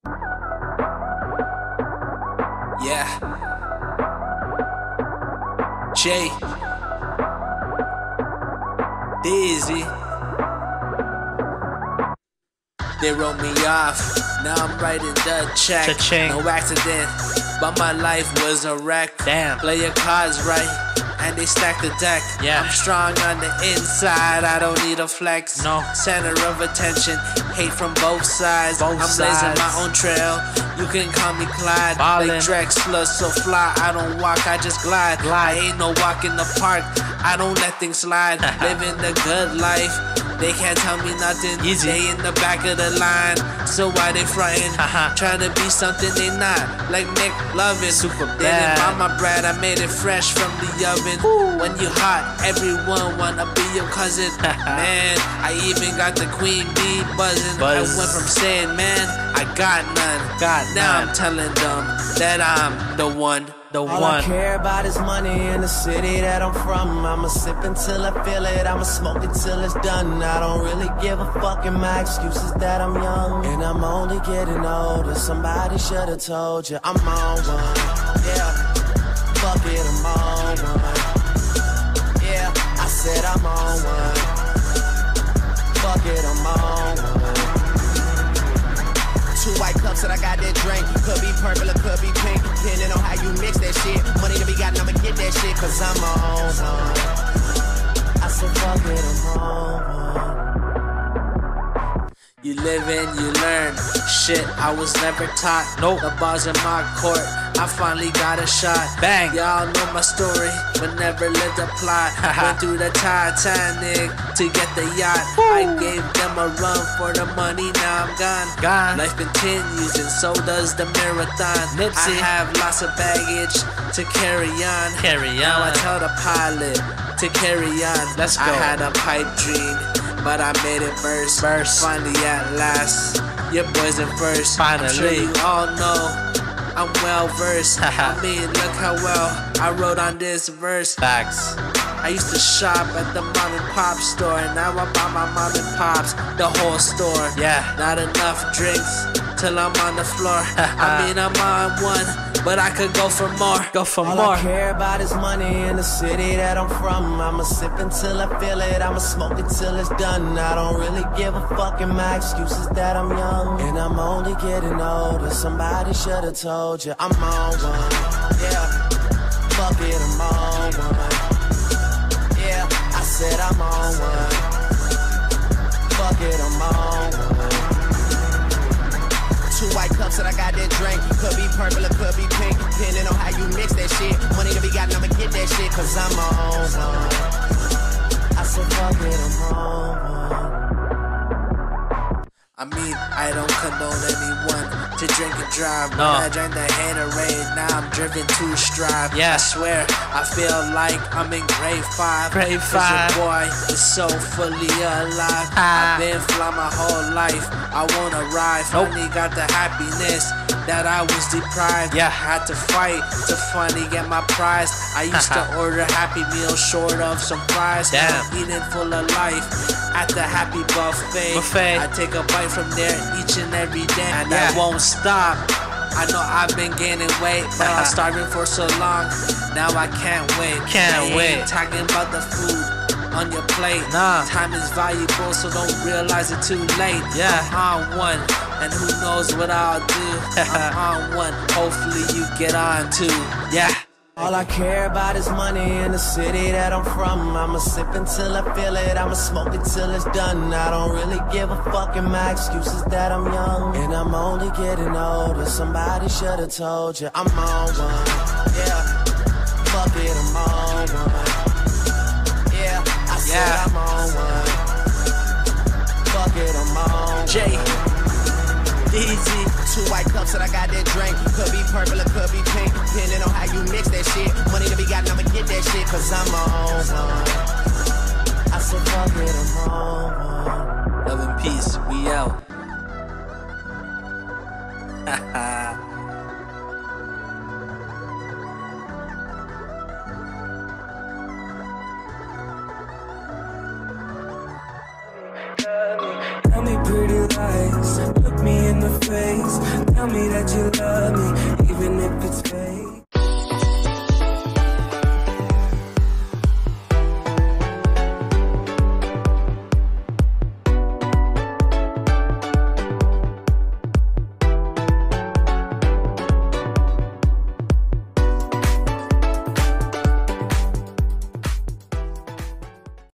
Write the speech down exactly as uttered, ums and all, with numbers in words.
Yeah. Jay. Dizzy. They wrote me off. Now I'm writing the check. Cha-ching. No accident, but my life was a wreck. Damn. Play your cards right, and they stack the deck. Yeah. I'm strong on the inside, I don't need a flex. No. Center of attention, hate from both sides. Both I'm sides. blazing my own trail. You can call me Clyde. Ballin'. Like Drexler, so fly. I don't walk, I just glide. Glide. I ain't no walk in the park. I don't let things slide. Living the good life. They can't tell me nothing. Easy. They in the back of the line, so why they frontin'? Trying to be something they not. Like McLovin. Super They didn't bad. buy my bread, I made it fresh from the oven. Ooh. When you hot, everyone wanna be your cousin. Man, I even got the queen bee buzzing. Buzz. I went from saying, man, I got none. Got now none. I'm telling them that I'm the one. The All one. I care about is money in the city that I'm from. I'ma sip until I feel it, I'ma smoke it till it's done. I don't really give a fuck, and my excuse is that I'm young, and I'm only getting older. Somebody should've told you I'm on one. Yeah, fuck it, I'm on one. Yeah, I said I'm on one. Fuck it, I'm on one. Two white cups and I got that drink. Could be purple or could be pink, depending on how you mix that shit. Money to be gotten, I'ma get that shit, cause I'm on one. I said fuck it, I'm on one. You live and you learn. Shit, I was never taught. Nope. The ball's in my court. I finally got a shot. Bang. Y'all know my story, but never lived a plot. Went through the Titanic to get the yacht. Woo. I gave them a run for the money, now I'm gone. Gone. Life continues and so does the marathon. Nipsey. I have lots of baggage to carry on. Carry Now I on. tell the pilot to carry on. Let's I go. had a pipe dream, but I made it burst. Burst. Finally at last, your boys in first. I'm sure Finally. you all know I'm well versed. I mean, look how well I wrote on this verse. Facts. I used to shop at the mom and pop store, and now I buy my mom and pops the whole store. Yeah. Not enough drinks till I'm on the floor. I mean, I'm on one, but I could go for more. Go for All more. I care about is money in the city that I'm from. I'ma sip until I feel it, I'ma smoke it till it's done. I don't really give a fuck, and my excuse is that I'm young, and I'm only getting older. Somebody should've told you I'm on one. Yeah, fuck it, I'm on one. Yeah, I said I'm on one. Fuck it, I'm on one. Two white cups and I got that drink. Could be purple or could be pink, depending on how you mix that shit. Money to be gotten, I'ma get that shit, cause I'm on one. I said fuck it, I'm on one. I mean, I don't condone anyone to drink and drive. No. When I drank the haterade, now I'm driven to strive. Yeah. I swear, I feel like I'm in grade five. Grade 'Cause five. your boy is so fully alive. Ah. I've been fly my whole life. I won't arrive. Nope. Finally got the happiness that I was deprived. Yeah. Had to fight to finally get my prize. I used to order Happy Meals short of some fries. Now Damn. I'm eating full of life at the Happy Buffet. Buffet. I take a bite from there each and every day, and Yeah. I won't stop. I know I've been gaining weight, but I'm starving for so long. Now I can't wait. Can't I ain't wait. talking about the food on your plate. Nah. Time is valuable, so don't realize it too late. Yeah. I'm on one, and who knows what I'll do. I'm on one. Hopefully you get on too. Yeah. All I care about is money in the city that I'm from. I'ma sip until I feel it, I'ma smoke it till it's done. I don't really give a fuck, and my excuse is that I'm young, and I'm only getting older. Somebody should've told you I'm on one. Yeah, fuck it, I'm on one. Yeah, I said Yeah. I'm on one. Fuck it, I'm on Jay. one. Easy. Two white cups and I got that drink. Could be purple or could be pink, depending on how you mix that shit. Money to be gotten, I'ma get that shit, cause I'm on one. I said fuck it, I'm on one. Love and peace. We out. Haha. Tell me pretty lies, look me in the face. Tell Tell me that you love me.